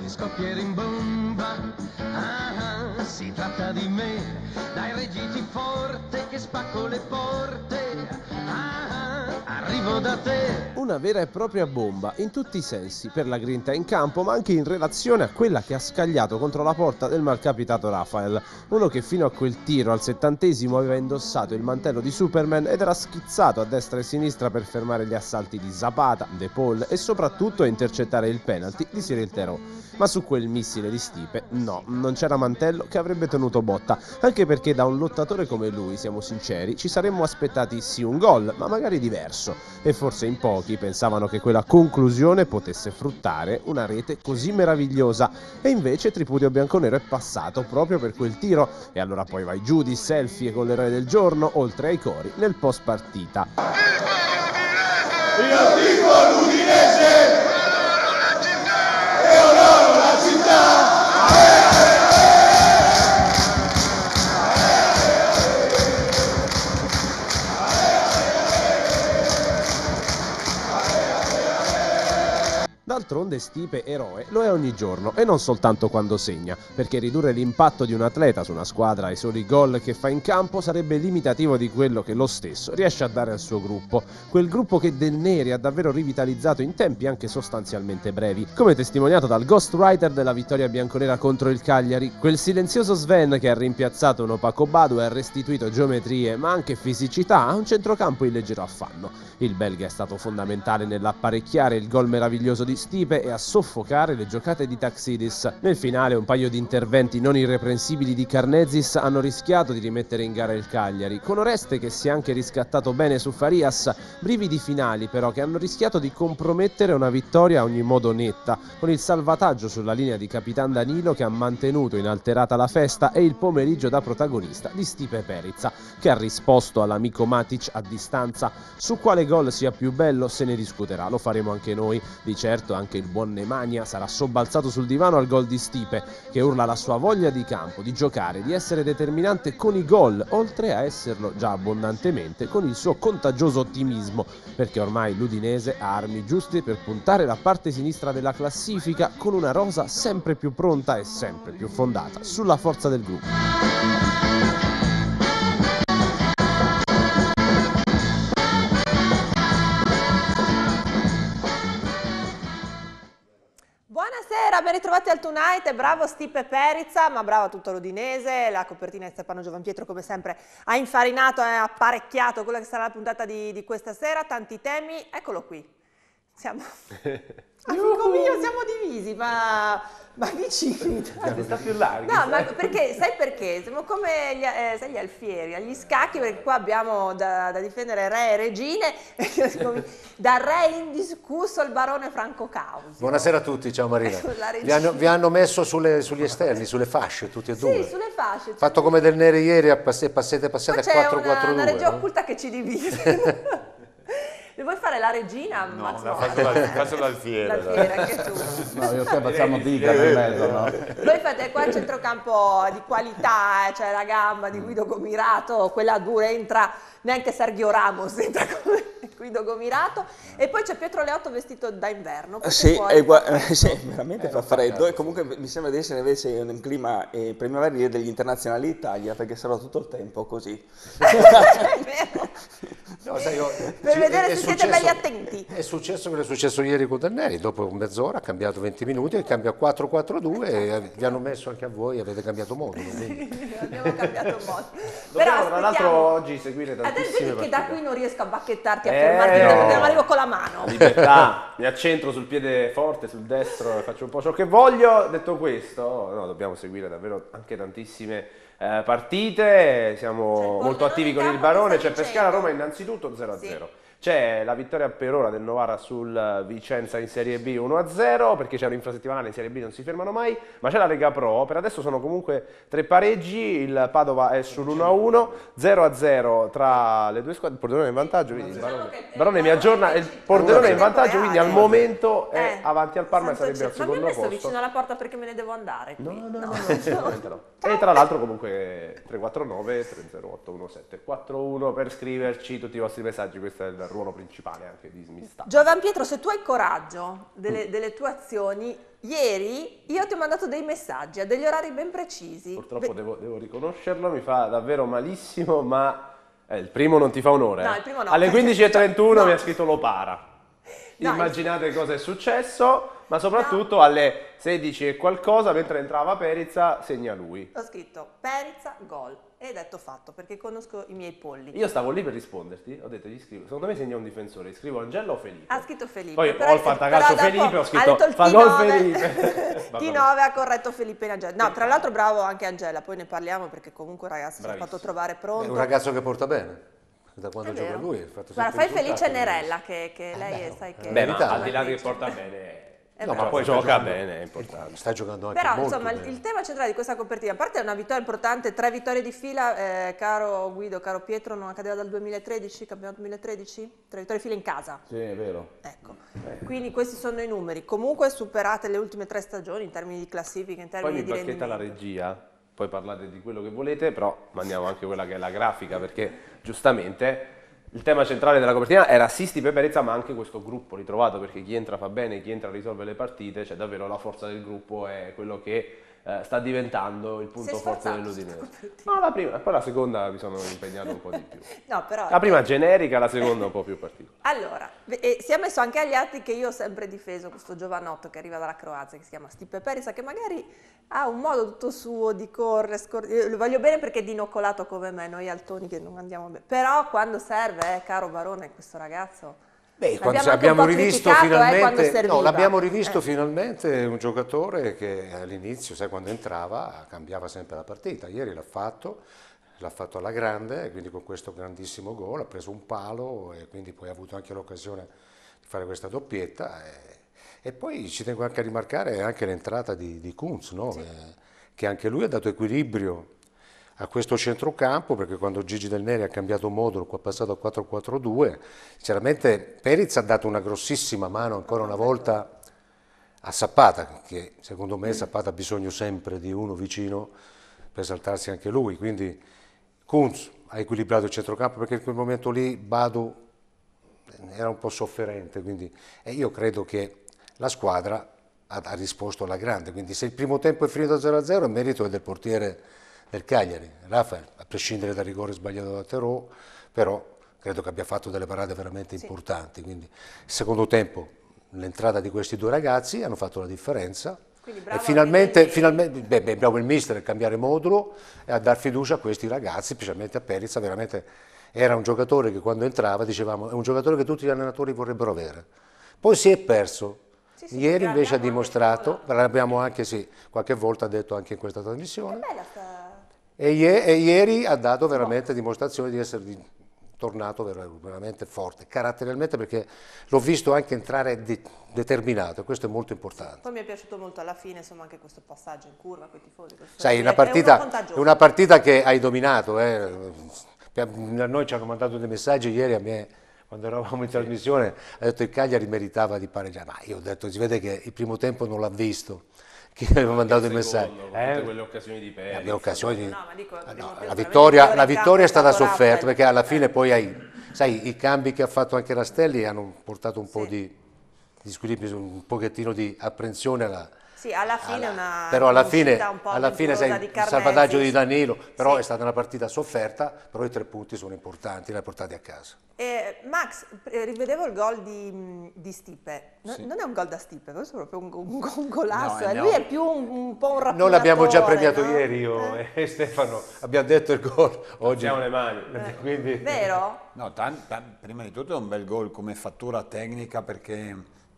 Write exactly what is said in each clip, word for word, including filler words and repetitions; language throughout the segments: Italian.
che scoppierà in bomba. Ah, ah, si tratta di me, dai reggiti forte che spacco le porte. Ah, ah, arrivo da te. Una vera e propria bomba, in tutti i sensi, per la grinta in campo, ma anche in relazione a quella che ha scagliato contro la porta del malcapitato Rafael, uno che fino a quel tiro al settantesimo aveva indossato il mantello di Superman ed era schizzato a destra e a sinistra per fermare gli assalti di Zapata, De Paul e soprattutto a intercettare il penalty di Cyril Theroux. Ma su quel missile di Stipe, no, non c'era mantello che avrebbe tenuto botta, anche perché da un lottatore come lui, siamo sinceri, ci saremmo aspettati sì un gol, ma magari diverso, e forse in pochi pensavano che quella conclusione potesse fruttare una rete così meravigliosa, e invece Tripudio Bianconero è passato proprio per quel tiro, e allora poi vai giù di selfie con l'eroe del giorno, oltre ai cori nel post partita. Io tifo l'Udinese! E onoro la città! D'altronde Stipe eroe lo è ogni giorno e non soltanto quando segna, perché ridurre l'impatto di un atleta su una squadra ai soli gol che fa in campo sarebbe limitativo di quello che lo stesso riesce a dare al suo gruppo, quel gruppo che Del Neri ha davvero rivitalizzato in tempi anche sostanzialmente brevi, come testimoniato dal ghostwriter della vittoria bianconera contro il Cagliari, quel silenzioso Sven che ha rimpiazzato un opaco Badu e ha restituito geometrie ma anche fisicità a un centrocampo in leggero affanno. Il belga è stato fondamentale nell'apparecchiare il gol meraviglioso di Stipe e a soffocare le giocate di Taxidis. Nel finale un paio di interventi non irreprensibili di Karnezis hanno rischiato di rimettere in gara il Cagliari, con Oreste che si è anche riscattato bene su Farias, brividi finali però che hanno rischiato di compromettere una vittoria a ogni modo netta, con il salvataggio sulla linea di Capitan Danilo che ha mantenuto inalterata la festa e il pomeriggio da protagonista di Stipe Perica, che ha risposto all'amico Matic a distanza. Su quale gol sia più bello se ne discuterà, lo faremo anche noi, di certo anche il buon Nemanja sarà sobbalzato sul divano al gol di Stipe, che urla la sua voglia di campo, di giocare, di essere determinante con i gol, oltre a esserlo già abbondantemente con il suo contagioso ottimismo, perché ormai l'Udinese ha armi giuste per puntare la parte sinistra della classifica con una rosa sempre più pronta e sempre più fondata sulla forza del gruppo. Buonasera, ben ritrovati al Tonight, bravo Stipe Perica, ma bravo tutto l'Udinese, la copertina di Stefano Giovanpietro come sempre ha infarinato e apparecchiato quella che sarà la puntata di, di questa sera, tanti temi, eccolo qui, siamo, amico mio, siamo divisi, ma, ma vicini. Sta più largo. No, ma perché, sai perché? Siamo come gli, eh, sai, gli alfieri, agli scacchi, perché qua abbiamo da, da difendere re e regine, da re indiscusso il barone Franco Causi. Buonasera a tutti, ciao Marina. Vi hanno, vi hanno messo sulle, sugli esterni, sulle fasce, tutti e due. Sì, sulle fasce. Fatto come Del Neri ieri, passate passate a quattro quattro due. C'è una regia no? occulta che ci divide. Ne vuoi fare la regina? No, Max la faccio, la, faccio l'alfiere. L'alfiere, anche tu. No, io te facciamo dica nel mezzo, no? Voi fate qua il centrocampo di qualità, c'è cioè la gamba di Guido Gomirato, quella dura, entra neanche Sergio Ramos, entra come Guido Gomirato, e poi c'è Pietro Leotto vestito da inverno. Sì, è eh, sì, veramente eh, fa freddo, e comunque mi sembra di essere invece in un clima eh, primaverile degli internazionali d'Italia, perché sarò tutto il tempo così. È vero. No, sai, io, per ci, vedere è, se è siete belli attenti. È successo quello che è successo ieri con Del Neri, dopo mezz'ora ha cambiato venti minuti e cambia quattro quattro due e vi hanno messo anche a voi, avete cambiato modo. Sì, abbiamo cambiato modo. Dobbiamo Però tra l'altro oggi seguire tantissime Adesso che da qui non riesco a bacchettarti, a eh, fermarti, no. perché non arrivo con la mano. Libertà, mi accentro sul piede forte, sul destro, faccio un po' ciò che voglio. Detto questo, no, dobbiamo seguire davvero anche tantissime eh, partite, siamo molto attivi con il Barone, c'è Pescara-Roma innanzitutto zero a zero. Sì. C'è la vittoria per ora del Novara sul Vicenza in Serie B uno a zero, perché c'è un'infrasettimanale in Serie B, non si fermano mai, ma c'è la Lega Pro, per adesso sono comunque tre pareggi, il Padova è sull'uno a uno, zero a zero tra le due squadre, il Pordenone è in vantaggio, quindi il Barone, Barone mi aggiorna, il Pordenone è in vantaggio, quindi al momento è avanti al Parma e sarebbe al secondo posto. Ma mi hai messo vicino alla porta perché me ne devo andare? No, no, no, no, no, no. E tra l'altro comunque tre quattro nove tre zero otto uno sette quattro uno per scriverci tutti i vostri messaggi, questa è la ruolo principale anche di smistaggio. Giovan Pietro, se tu hai coraggio delle, delle tue azioni, ieri io ti ho mandato dei messaggi a degli orari ben precisi. Purtroppo devo, devo riconoscerlo, mi fa davvero malissimo, ma eh, il primo non ti fa onore. No, eh. il primo no. Alle quindici e trentuno No. mi ha scritto Lopara. No, Immaginate cosa è successo, ma soprattutto alle sedici e qualcosa, mentre entrava Perizza, segna lui. Ho scritto Perizza, gol. E detto fatto, perché conosco i miei polli. Io stavo lì per risponderti, ho detto gli scrivo, secondo me segna un difensore, gli scrivo Angelo o Felipe. Ha scritto Felipe. Poi però- ho il fantacalcio però dopo Felipe, ho ha scritto detto il fa gol T nove. Felipe. T nove ha corretto Felipe in Angela. No, tra l'altro bravo anche Angela, poi ne parliamo perché comunque ragazzi ci ha Bravissimo. fatto trovare È pronto. un ragazzo che porta bene, da quando È gioca vero. lui. Ha fatto Guarda, sempre fai felice risultati. Nerella che, che lei è, sai che... Beh, ma verità, al di là di che dice. porta bene, Eh no, beh. ma poi sta gioca giocando- bene, è importante. Sta giocando anche Però molto insomma bene. il tema centrale di questa copertina, a parte è una vittoria importante, tre vittorie di fila, eh, caro Guido, caro Pietro, non accadeva dal duemilatredici, campionato duemilatredici? Tre vittorie di fila in casa. Sì, è vero. Ecco, quindi questi sono i numeri. Comunque superate le ultime tre stagioni in termini di classifica, in Poi termini mi di bacchetta la rendimento. regia, poi parlate di quello che volete, però mandiamo anche quella che è la grafica, perché giustamente il tema centrale della copertina era Stipe Perizza, ma anche questo gruppo ritrovato, perché chi entra fa bene, chi entra risolve le partite, cioè davvero la forza del gruppo è quello che eh, sta diventando il punto Sei forte sforzato dell'Udinese. questa copertina. No, la prima, poi la seconda mi sono impegnato un po' di più. No, però... La prima generica, la seconda un po' più particolare. Allora, e si è messo anche agli atti che io ho sempre difeso questo giovanotto che arriva dalla Croazia, che si chiama Stipe Perizza, che magari ha un modo tutto suo di correre, scor- io lo voglio bene perché è dinoccolato come me, noi altoni che non andiamo bene. Però quando serve, eh, caro Barone, questo ragazzo... Beh, l'abbiamo quando anche abbiamo un po' rivisto criticato, eh, quando finalmente, serviva. no, l'abbiamo rivisto Eh. finalmente un giocatore che all'inizio, sai, quando entrava cambiava sempre la partita. Ieri l'ha fatto, l'ha fatto alla grande, quindi con questo grandissimo gol ha preso un palo e quindi poi ha avuto anche l'occasione di fare questa doppietta. E, e poi ci tengo anche a rimarcare anche l'entrata di, di Kuntz, no? Sì. Eh, che anche lui ha dato equilibrio a questo centrocampo, perché quando Gigi Del Neri ha cambiato modulo, qua è passato a quattro quattro due, sinceramente Perizza ha dato una grossissima mano ancora una volta a Zapata, che secondo me Zapata ha bisogno sempre di uno vicino per esaltarsi anche lui, quindi Kuntz ha equilibrato il centrocampo, perché in quel momento lì Badu era un po' sofferente, quindi, e io credo che la squadra ha, ha risposto alla grande, quindi se il primo tempo è finito zero a zero il merito è del portiere del Cagliari, Rafael, a prescindere dal rigore sbagliato da Terò, però credo che abbia fatto delle parate veramente Sì. importanti, quindi il secondo tempo l'entrata di questi due ragazzi hanno fatto la differenza. Quindi E bravo finalmente, anche finalmente beh, beh, bravo il mister a cambiare modulo e a dar fiducia a questi ragazzi, specialmente a Perizza, veramente era un giocatore che quando entrava dicevamo è un giocatore che tutti gli allenatori vorrebbero avere. Poi si è perso. Sì, sì, Ieri perché invece ha l'abbiamo anche dimostrato, stimolato. l'abbiamo anche sì, qualche volta detto anche in questa trasmissione, Che bella sta... e, ie- e ieri ha dato veramente dimostrazione di essere di- tornato ver- veramente forte, caratterialmente, perché l'ho visto anche entrare de- determinato, e questo è molto importante. Poi mi è piaciuto molto alla fine, insomma, anche questo passaggio in curva con i tifosi. questo Sai, è- una è partita, uno contagioso. è una partita che hai dominato, eh. A noi ci hanno mandato dei messaggi ieri a me, quando eravamo in trasmissione, ha detto il Cagliari meritava di pareggiare, ma io ho detto, si vede che il primo tempo non l'ha visto, chi aveva mandato il messaggio. Secondo, con Eh, tutte quelle occasioni di Perizza. abbiamo occasioni di- No, ma dico, Ah, primo no, tempo la veramente vittoria, migliore la in campo vittoria è stata stato sofferta, Rafael. perché alla fine poi hai, sai, i cambi che ha fatto anche Rastelli hanno portato un po' Sì. di, di squilibrio, un pochettino di apprensione alla, Sì, alla fine alla- una però alla fine, un'uscita un po' alla fine sai, avventurosa di il Carnesi. salvataggio di Danilo, però Sì. è stata una partita sofferta, però i tre punti sono importanti, li ha portati a casa. Eh, Max, eh, rivedevo il gol di, di Stipe. No- Non è un gol da Stipe, questo è proprio un, un, un golasso. No, eh. no. Lui è più un, un po' un rapinatore. Noi l'abbiamo già premiato no? ieri io Eh, e Stefano, abbiamo detto il gol oggi. Alziamo le mani. Quindi, Vero? No, tan- tan- prima di tutto è un bel gol come fattura tecnica, perché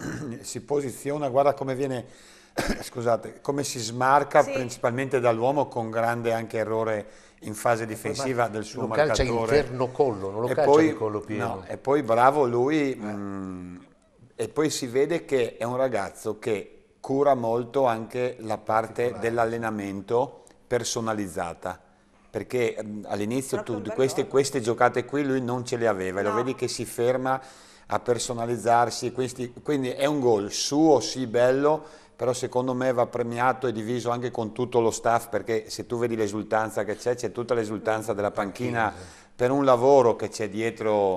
si posiziona, guarda come viene, scusate, come si smarca Sì. principalmente dall'uomo, con grande anche errore in fase difensiva del suo lo calcia marcatore. interno collo, non lo E calcia poi, di collo pieno. no, e poi bravo lui, mh, e poi si vede che è un ragazzo che cura molto anche la parte dell'allenamento personalizzata, perché mh, all'inizio Proprio tu un di bel queste, gol. queste giocate qui lui non ce le aveva, e lo No. vedi che si ferma a personalizzarsi, questi- quindi è un gol suo, sì, bello, però secondo me va premiato e diviso anche con tutto lo staff, perché se tu vedi l'esultanza che c'è, c'è tutta l'esultanza della panchina per un lavoro che c'è dietro,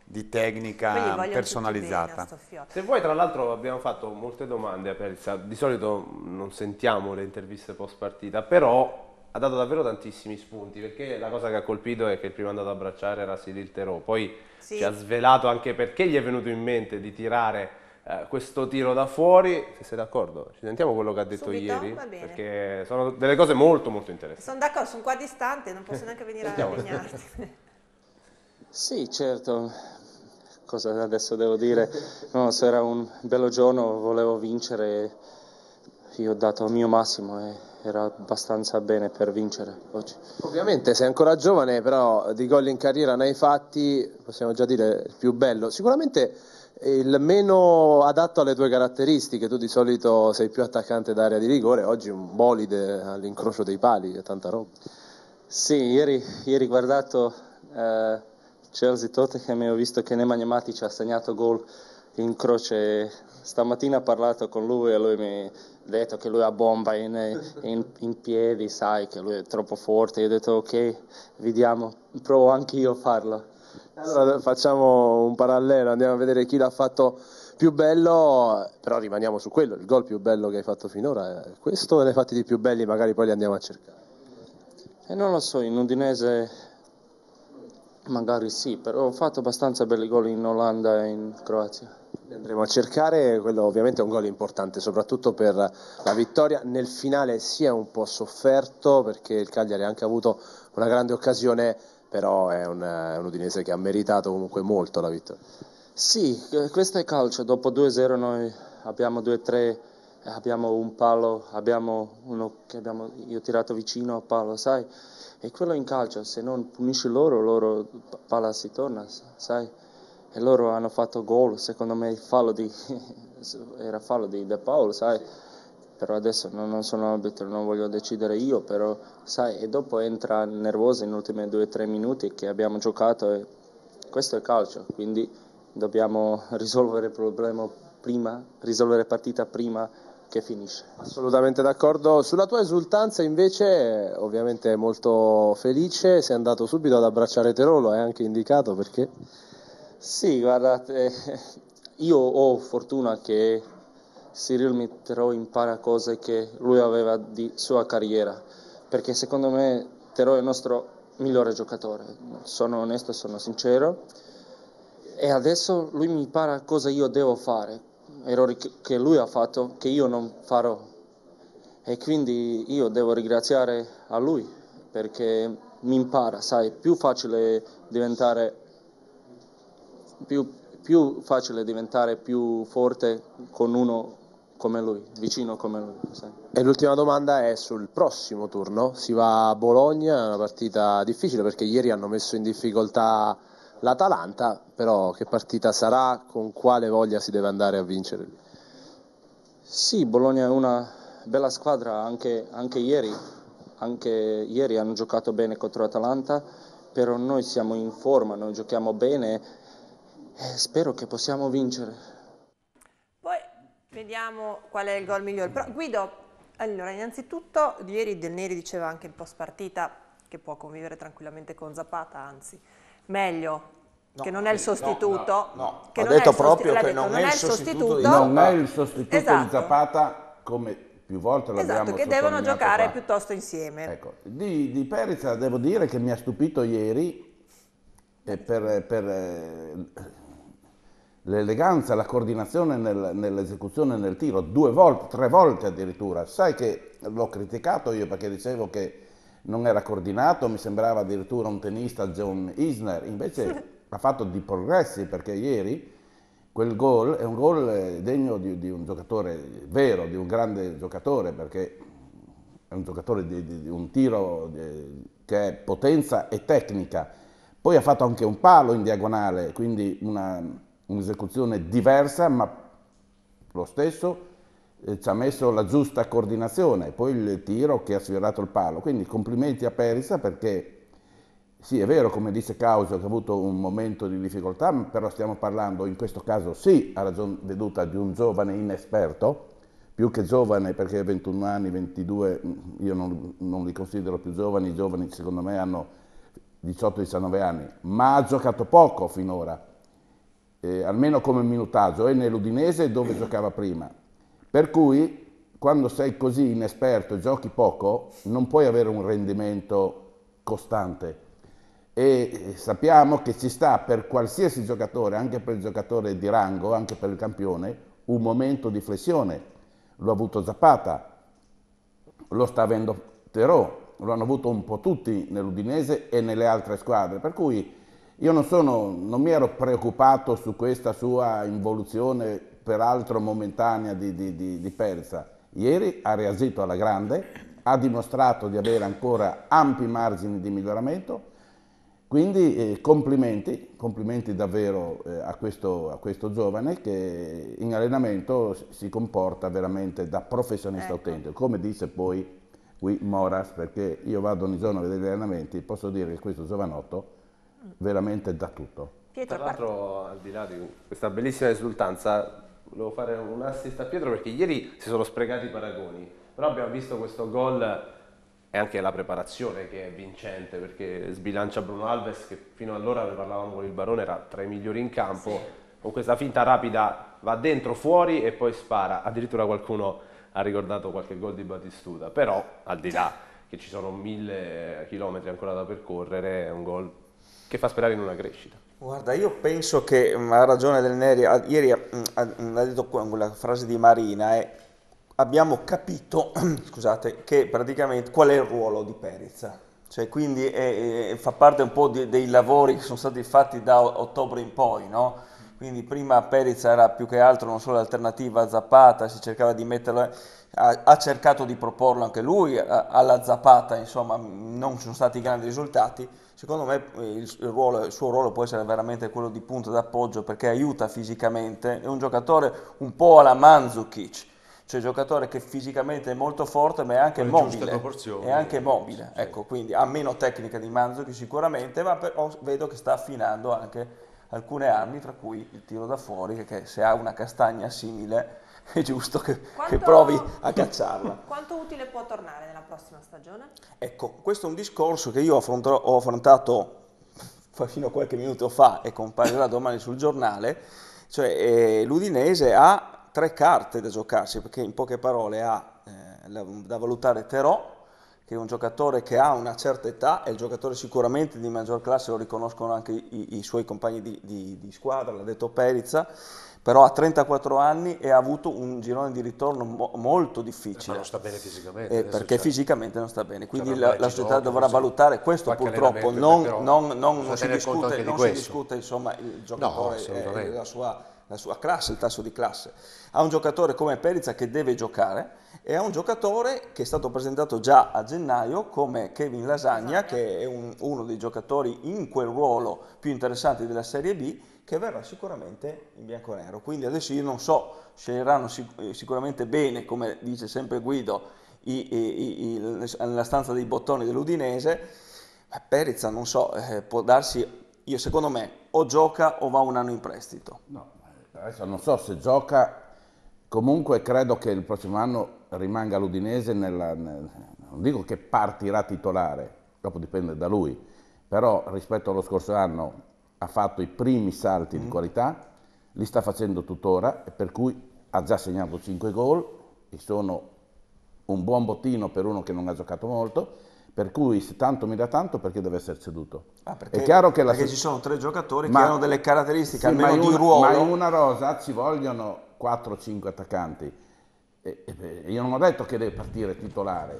di tecnica personalizzata. Se vuoi, tra l'altro abbiamo fatto molte domande a Perizza, di solito non sentiamo le interviste post partita, però ha dato davvero tantissimi spunti, perché la cosa che ha colpito è che il primo andato ad abbracciare era Cyril Theroux, poi sì. Ci ha svelato anche perché gli è venuto in mente di tirare eh, questo tiro da fuori. Se sei d'accordo, ci sentiamo quello che ha detto Subito? ieri, Va bene. perché sono delle cose molto molto interessanti. Sono d'accordo, sono qua distante, non posso neanche venire a impegnarti. Sì, certo. Cosa adesso devo dire? No, se era un bello giorno, volevo vincere, io ho dato il mio massimo e era abbastanza bene per vincere oggi. Ovviamente sei ancora giovane, però di gol in carriera ne hai fatti, possiamo già dire il più bello. Sicuramente il meno adatto alle tue caratteristiche, tu di solito sei più attaccante d'area di rigore, oggi un bolide all'incrocio dei pali, è tanta roba. Sì, ieri, ieri guardato eh, Chelsea-Tottenham e ho visto che Nemanja Matic ha segnato gol in croce. Stamattina ho parlato con lui e lui mi ha detto che lui ha bomba in, in, in piedi, sai che lui è troppo forte. Io ho detto ok, vediamo, provo anche io a farlo. Allora facciamo un parallelo, andiamo a vedere chi l'ha fatto più bello, però rimaniamo su quello, il gol più bello che hai fatto finora è questo, ne hai fatti di più belli, magari poi li andiamo a cercare. E non lo so, in Udinese magari sì, però ho fatto abbastanza belli gol in Olanda e in Croazia. Li andremo a cercare, quello ovviamente è un gol importante, soprattutto per la vittoria. Nel finale si è un po' sofferto perché il Cagliari ha anche avuto una grande occasione, però è un, è un Udinese che ha meritato comunque molto la vittoria. Sì, questo è calcio, dopo due a zero noi abbiamo due a tre, abbiamo un palo, abbiamo uno che abbiamo, io ho tirato vicino al palo, sai? E quello in calcio, se non punisci loro, loro palla si torna, sai? E loro hanno fatto gol, secondo me il fallo di, era fallo di De Paul, sai? Però adesso non, non sono arbitro, non voglio decidere io, però sai, e dopo entra nervoso negli ultimi due o tre minuti che abbiamo giocato e questo è calcio, quindi dobbiamo risolvere il problema prima, risolvere partita prima che finisce. Assolutamente d'accordo. Sulla tua esultanza invece, ovviamente molto felice, sei andato subito ad abbracciare Theroux, lo hai anche indicato perché? Sì, guardate, io ho fortuna che Cyril Theroux impara cose che lui aveva di sua carriera, perché secondo me Theroux è il nostro migliore giocatore, sono onesto, sono sincero, e adesso lui mi impara cosa io devo fare, errori che lui ha fatto che io non farò, e quindi io devo ringraziare a lui perché mi impara, sai, più facile diventare più, più facile diventare più forte con uno come lui, vicino come lui. Sai. E l'ultima domanda è sul prossimo turno, si va a Bologna, è una partita difficile perché ieri hanno messo in difficoltà l'Atalanta, però che partita sarà, con quale voglia si deve andare a vincere? Sì, Bologna è una bella squadra, anche, anche ieri, anche ieri hanno giocato bene contro l'Atalanta, però noi siamo in forma, noi giochiamo bene e spero che possiamo vincere. Poi vediamo qual è il gol migliore. Però, Guido, allora innanzitutto ieri Del Neri diceva anche in post partita che può convivere tranquillamente con Zapata, anzi meglio no, che non è il sostituto. No, no, no. Che ha non detto è il proprio sostitu- che detto, non, è il sostituto, di sostituto non è il sostituto esatto. di Zapata, come più volte l'abbiamo esatto, che devono giocare qua. piuttosto insieme. Ecco, di, di Perizza devo dire che mi ha stupito ieri eh, per, per eh, l'eleganza, la coordinazione nel, nell'esecuzione nel tiro, due volte, tre volte addirittura. Sai che l'ho criticato io perché dicevo che non era coordinato, mi sembrava addirittura un tennista John Isner, invece ha fatto di progressi perché ieri quel gol è un gol degno di, di un giocatore vero, di un grande giocatore, perché è un giocatore di, di, di un tiro di, che è potenza e tecnica. Poi ha fatto anche un palo in diagonale, quindi una, un'esecuzione diversa, ma lo stesso eh, ci ha messo la giusta coordinazione. Poi il tiro che ha sfiorato il palo. Quindi complimenti a Perizza perché sì, è vero, come dice Causio, che ha avuto un momento di difficoltà, però stiamo parlando, in questo caso sì, a ragion veduta, di un giovane inesperto, più che giovane perché ventuno anni, ventidue, io non, non li considero più giovani, i giovani secondo me hanno diciotto diciannove anni, ma ha giocato poco finora eh, almeno come minutaggio, e nell'Udinese dove giocava prima. Per cui quando sei così inesperto e giochi poco, non puoi avere un rendimento costante. E sappiamo che ci sta per qualsiasi giocatore, anche per il giocatore di rango, anche per il campione, un momento di flessione. L'ha avuto Zapata, lo sta avendo Terò, lo hanno avuto un po' tutti nell'Udinese e nelle altre squadre, per cui io non, sono, non mi ero preoccupato su questa sua involuzione, peraltro momentanea, di, di, di, di Perza. Ieri ha reagito alla grande, ha dimostrato di avere ancora ampi margini di miglioramento, quindi eh, complimenti, complimenti davvero eh, a, questo, a questo giovane che in allenamento si comporta veramente da professionista ecco. autentico, come dice poi qui Moras, perché io vado ogni giorno a vedere gli allenamenti, posso dire che questo giovanotto veramente dà tutto. Pietro, tra l'altro, al di là di questa bellissima esultanza, volevo fare un assist a Pietro perché ieri si sono sprecati i paragoni, però abbiamo visto questo gol e anche la preparazione che è vincente, perché sbilancia Bruno Alves, che fino allora, ne parlavamo con il Barone, era tra i migliori in campo, sì. Con questa finta rapida va dentro, fuori e poi spara. Addirittura qualcuno ha ricordato qualche gol di Batistuta, però al di là che ci sono mille chilometri ancora da percorrere, è un gol che fa sperare in una crescita. Guarda, io penso che ha ragione Del Neri, ieri ha, ha, ha detto quella frase di Marina, è abbiamo capito, scusate, che praticamente qual è il ruolo di Perica, cioè quindi è, è, fa parte un po' di, dei lavori che sono stati fatti da ottobre in poi, no? Quindi prima Perica era più che altro non solo l'alternativa a Zapata, si cercava di metterlo, ha, ha cercato di proporlo anche lui, a, alla Zapata, insomma non sono stati grandi risultati. Secondo me il, il, ruolo, il suo ruolo può essere veramente quello di punta d'appoggio perché aiuta fisicamente, è un giocatore un po' alla Mandzukic, cioè giocatore che fisicamente è molto forte ma è anche mobile, è anche mobile, sì. Ecco, quindi ha meno tecnica di Mandzukic sicuramente, ma però vedo che sta affinando anche alcune armi, tra cui il tiro da fuori, che, che se ha una castagna simile è giusto che, quanto, che provi a cacciarla. Quanto utile può tornare nella prossima stagione? Ecco, questo è un discorso che io ho affrontato fino a qualche minuto fa e comparirà domani sul giornale, cioè eh, l'Udinese ha tre carte da giocarsi, perché in poche parole ha eh, da valutare Terò, che è un giocatore che ha una certa età, è il giocatore sicuramente di maggior classe, lo riconoscono anche i, i suoi compagni di, di, di squadra, l'ha detto Perica, però ha trentaquattro anni e ha avuto un girone di ritorno mo molto difficile. Ma non sta bene fisicamente. Eh, perché fisicamente non sta bene, quindi la, la società dovrà valutare questo purtroppo, non, non, non, non, si discute, non si discute insomma il giocatore, no, eh, la, sua, la sua classe, il tasso di classe. Ha un giocatore come Perica che deve giocare e ha un giocatore che è stato presentato già a gennaio come Kevin Lasagna, che è un, uno dei giocatori in quel ruolo più interessanti della Serie B, che verrà sicuramente in bianconero. Quindi adesso io non so, sceglieranno sic sicuramente bene, come dice sempre Guido, i, i, i, nella stanza dei bottoni dell'Udinese, ma Perica non so, eh, può darsi, io secondo me, o gioca o va un anno in prestito. No, adesso non so se gioca, comunque credo che il prossimo anno rimanga l'Udinese, nella, nel, non dico che partirà titolare, dopo dipende da lui, però rispetto allo scorso anno ha fatto i primi salti mm. di qualità, li sta facendo tuttora, e per cui ha già segnato cinque gol, e sono un buon bottino per uno che non ha giocato molto, per cui se tanto mi dà tanto, perché deve essere ceduto? Ah, perché, è chiaro che perché la... ci sono tre giocatori ma, che hanno delle caratteristiche, sì, almeno ma di una, ruolo. Ma in una rosa ci vogliono quattro cinque attaccanti. E, e, io non ho detto che deve partire titolare,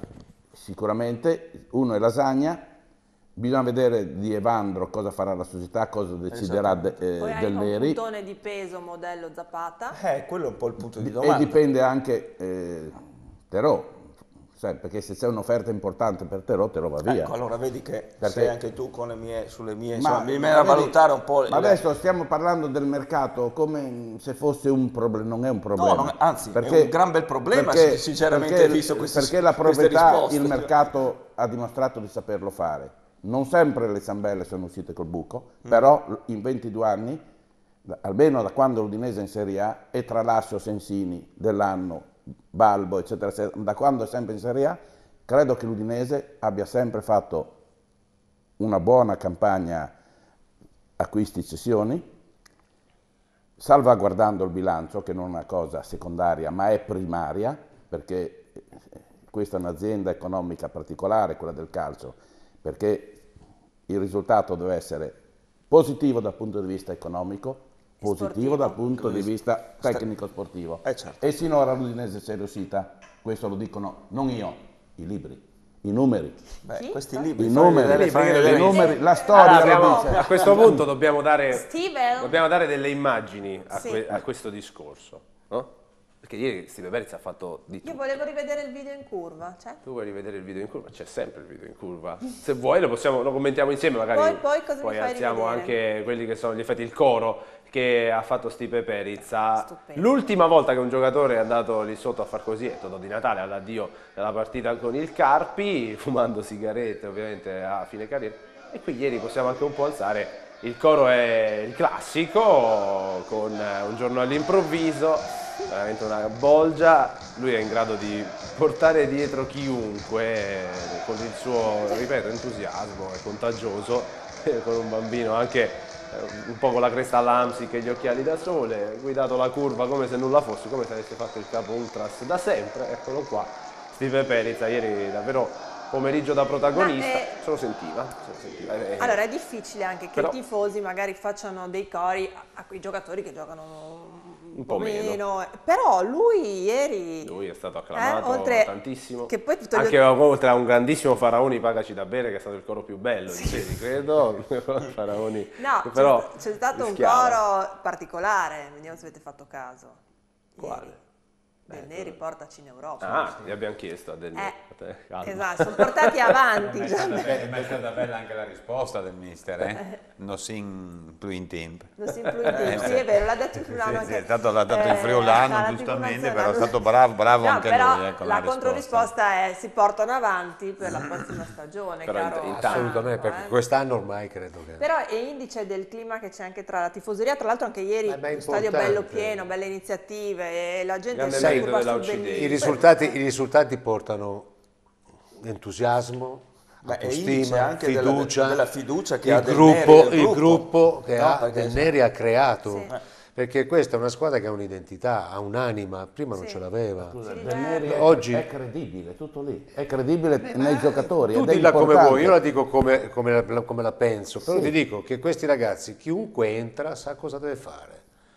sicuramente uno è Lasagna, bisogna vedere di Evandro cosa farà la società, cosa deciderà de, eh, Poi del hai Neri. un puntone di peso modello Zapata. Eh, quello è un po' il punto di domanda. E dipende anche eh, Terò, sai, perché se c'è un'offerta importante per Terò, Terò va via. Ecco, allora vedi che perché... sei anche tu con le mie, sulle mie, ma, insomma, mi viene a valutare un po'. Ma le... adesso stiamo parlando del mercato come se fosse un problema, non è un problema. No, non, anzi, perché, è un gran bel problema, perché, sinceramente, perché, visto queste Perché la proprietà, il mercato ha dimostrato di saperlo fare. Non sempre le ciambelle sono uscite col buco, mm. però in ventidue anni, almeno da quando l'Udinese è in Serie A, e tralascio Sensini dell'anno, Balbo, eccetera, eccetera, da quando è sempre in Serie A, credo che l'Udinese abbia sempre fatto una buona campagna acquisti-cessioni salvaguardando il bilancio, che non è una cosa secondaria ma è primaria, perché questa è un'azienda economica particolare, quella del calcio, perché il risultato deve essere positivo dal punto di vista economico, positivo sportivo. dal punto di vista tecnico-sportivo. Eh, certo. E sinora l'Udinese ci è riuscita, questo lo dicono non io, i libri, i numeri. Beh, questi libri, I fammi numeri, vedere, fammi i vedere. numeri, la Allora, storia abbiamo- lo dice. a questo punto dobbiamo dare, Steven? dobbiamo dare delle immagini a, Sì. que- a questo discorso, no? Perché ieri Steve Perizza ha fatto di Io tutto. volevo rivedere il video in curva, cioè. Tu vuoi rivedere il video in curva? C'è sempre il video in curva. Se vuoi lo possiamo, lo commentiamo insieme, magari Poi- poi cosa mi poi fai alziamo rivedere? anche quelli che sono gli effetti, il coro che ha fatto Stipe Perizza. Stupendo. L'ultima volta che un giocatore è andato lì sotto a far così è Totò Di Natale all'addio della partita con il Carpi, fumando sigarette ovviamente a fine carriera. E qui ieri possiamo anche un po' alzare. Il coro è il classico, con un giorno all'improvviso, veramente una bolgia. Lui è in grado di portare dietro chiunque con il suo, ripeto, entusiasmo, è contagioso, con un bambino anche un po' con la cresta all'Amsic e gli occhiali da sole, guidato la curva come se nulla fosse, come se avesse fatto il capo Ultras da sempre. Eccolo qua, Stipe Perizza, ieri davvero pomeriggio da protagonista, Ma, eh, se lo sentiva. Se lo sentiva. Eh, Allora è difficile anche che però- i tifosi magari facciano dei cori a, a quei giocatori che giocano un, po' meno. Però lui ieri... Lui è stato acclamato Eh, oltre tantissimo, che poi tutto gli- anche oltre a un grandissimo Faraoni Pagaci da bere, che è stato il coro più bello di ieri, credo. Faraoni, No, che c'è però sta- c'è stato un rischiava. coro particolare, vediamo se avete fatto caso. Quale? Del Neri portaci in Europa. Ah, gli abbiamo chiesto a Del Neri. Eh, Te, calma. esatto, sono portati avanti. Ma è stata bella, ma è stata bella anche la risposta del mister, eh? No sin più in tempo. Non si influente, sì, è vero, l'ha detto in friulano Sì, anche. sì, è stato, l'ha dato eh, in friulano, alla giustamente, tribuna però è nazionale. stato bravo, bravo No, anche però lui. Eh, con la, la risposta. controrisposta è si portano avanti per la prossima stagione, Però caro in- intanto- Assolutamente, Franco, perché eh. quest'anno ormai credo che... Però è indice del clima che c'è anche tra la tifoseria, tra l'altro anche ieri Ma- ma è lo stadio importante. bello pieno, belle iniziative e la gente Grande si merito curva della sul U C D. bellissimo. I risultati, i risultati portano entusiasmo, Beh, è indice autostima, anche della- fiducia, della fiducia che il ha Del gruppo, Neri nel il gruppo. gruppo che No, ha, perché- Del Neri ha creato. Sì. Perché questa è una squadra che ha un'identità, ha un'anima, prima non Sì. ce l'aveva. Scusa, Sì, Del Neri è, Oggi- è credibile, tutto lì, è credibile nei giocatori. Tu ed è dilla come importante. vuoi, io la dico come, come la, come la penso, però Sì. ti dico che questi ragazzi, chiunque entra, sa cosa deve fare.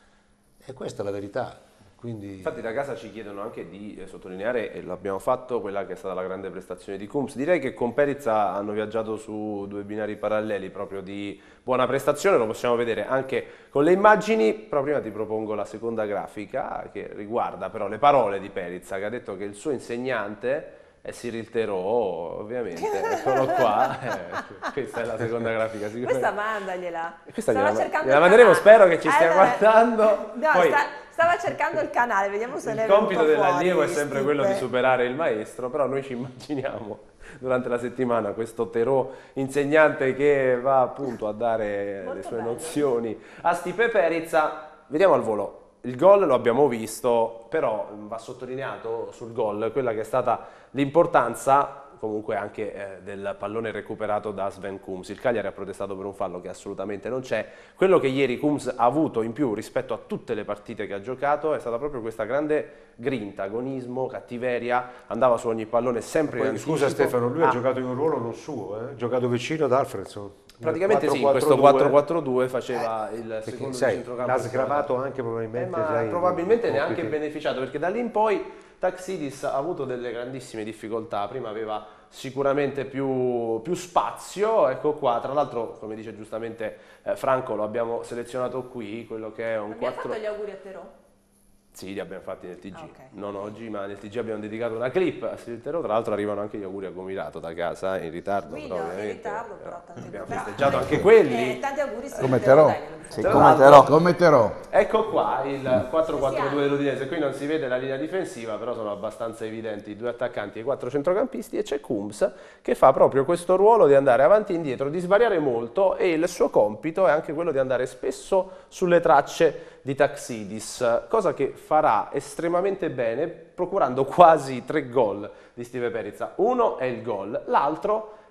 E questa è la verità. Quindi... Infatti da casa ci chiedono anche di eh, sottolineare, e l'abbiamo fatto, quella che è stata la grande prestazione di Coombs. Direi che con Perizza hanno viaggiato su due binari paralleli proprio di buona prestazione, lo possiamo vedere anche con le immagini, però prima ti propongo la seconda grafica che riguarda però le parole di Perizza, che ha detto che il suo insegnante è Cyril Theroux, ovviamente, eccolo qua, eh, questa è la seconda grafica sicuramente. Questa mandagliela. Questa Stava gliela, cercando gliela il manderemo, canale. spero che ci stia Allora, guardando. No, Poi, sta- stava cercando il canale, vediamo se ne è il compito venuto dell'allievo è fuori, sempre Stipe. quello di superare il maestro, però noi ci immaginiamo durante la settimana questo Theroux insegnante che va appunto a dare Molto le sue bello. nozioni a Stipe Perizza. Vediamo al volo. Il gol lo abbiamo visto, però va sottolineato sul gol quella che è stata l'importanza comunque anche eh, del pallone recuperato da Sven Coombs. Il Cagliari ha protestato per un fallo che assolutamente non c'è. Quello che ieri Coombs ha avuto in più rispetto a tutte le partite che ha giocato è stata proprio questa grande grinta, agonismo, cattiveria, andava su ogni pallone sempre in Poi, anticipo. scusa Stefano, lui Ah, ha giocato in un ruolo non suo, eh? ha giocato vicino ad Alfredson. praticamente sì, in quattro questo quattro quattro due. quattro due faceva il Perché, secondo sai, centrocampo. l'ha sgravato anche Eh, probabilmente. ma sai, probabilmente i ne ha anche compiti. beneficiato, perché da lì in poi Taxidis ha avuto delle grandissime difficoltà. Prima aveva sicuramente più, più spazio, ecco qua, tra l'altro come dice giustamente eh, Franco, lo abbiamo selezionato qui, quello che è un Abbiamo quattro. fatto gli auguri a Terò? Sì, li abbiamo fatti nel T G, Ah, ok. non oggi, ma nel T G abbiamo dedicato una clip a Siltero, tra l'altro arrivano anche gli auguri a Gomirato da casa, in ritardo, Guido, però in ovviamente, ritardo, però tanti abbiamo auguri. festeggiato anche quelli. Eh, tanti auguri sì, Come Terò, Terò. dai, non Sì, Tra come l'altro- Terò. Come Terò. Ecco qua il quattro quattro due Sì, sì. dell'Udinese, qui non si vede la linea difensiva, però sono abbastanza evidenti i due attaccanti e i quattro centrocampisti, e c'è Coombs che fa proprio questo ruolo di andare avanti e indietro, di svariare molto, e il suo compito è anche quello di andare spesso sulle tracce di Taxidis, cosa che farà estremamente bene procurando quasi tre gol di Stipe Perizza. Uno è il gol, l'altro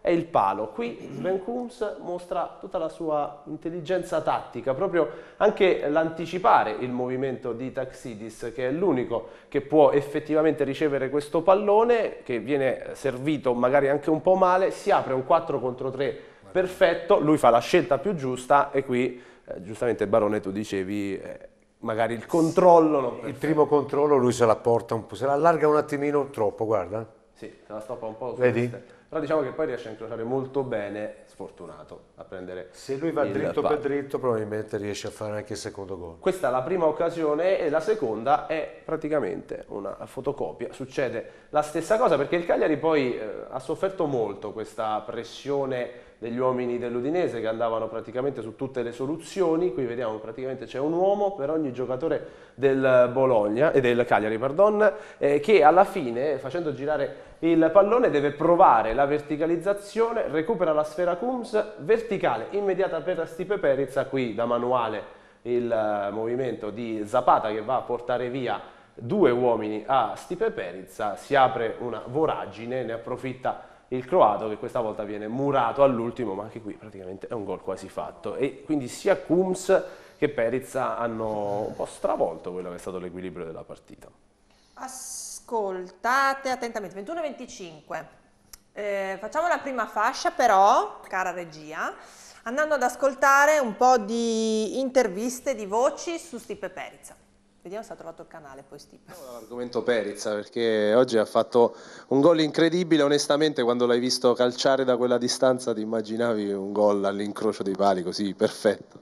è il palo. Qui Sven Kuhns mostra tutta la sua intelligenza tattica, proprio anche l'anticipare il movimento di Taxidis, che è l'unico che può effettivamente ricevere questo pallone, che viene servito magari anche un po' male, si apre un quattro contro tre perfetto, lui fa la scelta più giusta e qui, eh, giustamente Barone, tu dicevi... Eh, magari il controllo non il primo controllo lui se la porta un po', se la allarga un attimino troppo, guarda. Sì, se la stoppa un po'. Vedi? Però diciamo che poi riesce a incrociare molto bene, sfortunato, a prendere se lui va il dritto palo. per dritto probabilmente riesce a fare anche il secondo gol. Questa è la prima occasione e la seconda è praticamente una fotocopia. Succede la stessa cosa perché il Cagliari poi eh, ha sofferto molto questa pressione degli uomini dell'Udinese che andavano praticamente su tutte le soluzioni. Qui vediamo praticamente c'è un uomo per ogni giocatore del Bologna e del Cagliari, pardon, eh, che alla fine, facendo girare il pallone, deve provare la verticalizzazione, recupera la sfera Kuhns, verticale immediata per Stipe Perica, qui da manuale il movimento di Zapata che va a portare via due uomini a Stipe Perica, si apre una voragine, ne approfitta il croato che questa volta viene murato all'ultimo, ma anche qui praticamente è un gol quasi fatto e quindi sia Kuhns che Perica hanno un po' stravolto quello che è stato l'equilibrio della partita. Ascoltate attentamente, ventuno e venticinque, eh, facciamo la prima fascia però, cara regia, andando ad ascoltare un po' di interviste, di voci su Stipe Perica. Vediamo se ha trovato il canale poi Stipe. L'argomento Perica, perché oggi ha fatto un gol incredibile, onestamente quando l'hai visto calciare da quella distanza ti immaginavi un gol all'incrocio dei pali così perfetto.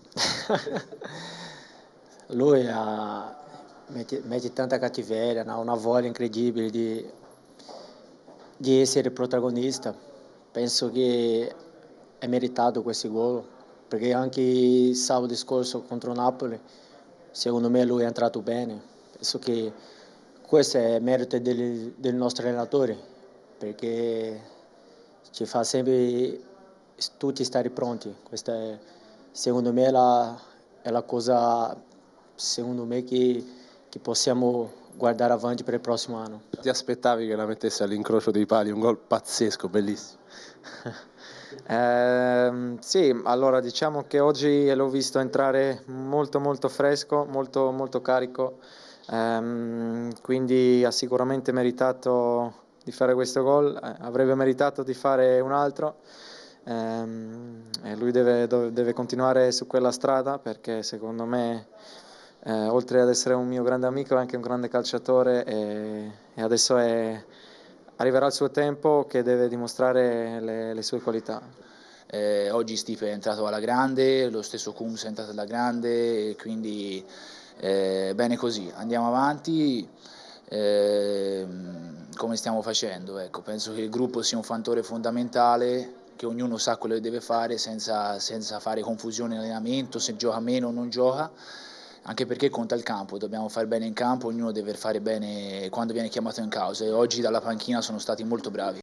Lui ha, mette, mette tanta cattiveria, ha una voglia incredibile di, di essere protagonista. Penso che è meritato questo gol, perché anche sabato scorso contro Napoli secondo me lui è entrato bene. Penso che questo è merito del, del nostro allenatore, perché ci fa sempre tutti stare pronti. Questa è, secondo me, la, è la cosa secondo me che, che possiamo guardare avanti per il prossimo anno. Ti aspettavi che la mettesse all'incrocio dei pali? Un gol pazzesco, bellissimo. Eh, sì, allora diciamo che oggi l'ho visto entrare molto molto fresco, molto molto carico, ehm, quindi ha sicuramente meritato di fare questo gol, eh, avrebbe meritato di fare un altro, ehm, e lui deve, deve continuare su quella strada perché secondo me eh, oltre ad essere un mio grande amico è anche un grande calciatore e, e adesso è... arriverà il suo tempo che deve dimostrare le, le sue qualità. Eh, oggi Stipe è entrato alla grande, lo stesso Kuhns è entrato alla grande, e quindi eh, bene così, andiamo avanti eh, come stiamo facendo. Ecco, penso che il gruppo sia un fattore fondamentale, che ognuno sa quello che deve fare senza, senza fare confusione in allenamento, se gioca meno o non gioca. Anche perché conta il campo, dobbiamo fare bene in campo, ognuno deve fare bene quando viene chiamato in causa e oggi dalla panchina sono stati molto bravi.